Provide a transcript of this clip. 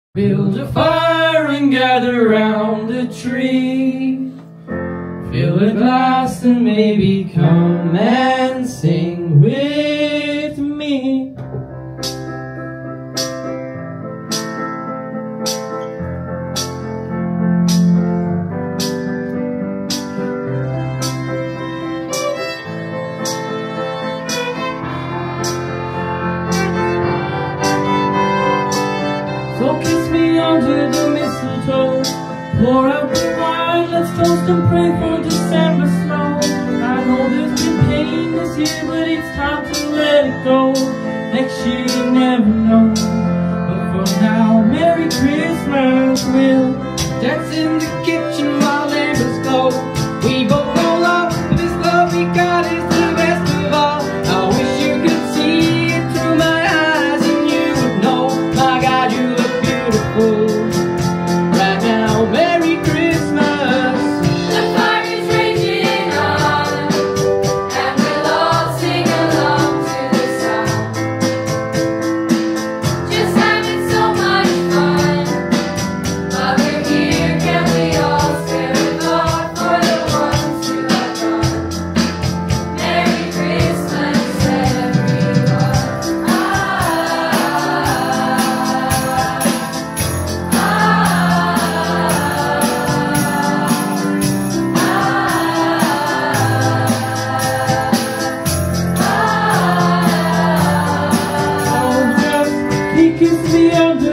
Build a fire and gather round a tree. Fill a glass and maybe come and sing with me. So kiss me under the mistletoe, pour out the wine, let's toast and pray for December snow. I know there's been pain this year, but it's time to let it go. Next year you never know, but for now, Merry Christmas. We'll dance in the kitchen while neighbors go. We both know love, but this love we got is the best of all. I wish you could see it through my eyes and you would know, my God, you look beautiful right now. Merry Christmas. The fire is raging on, and we'll all sing along to the song. Just having so much fun. While we're here, can we all spare a thought for the ones who have gone? Merry Christmas, everyone. Oh, just he kissed me under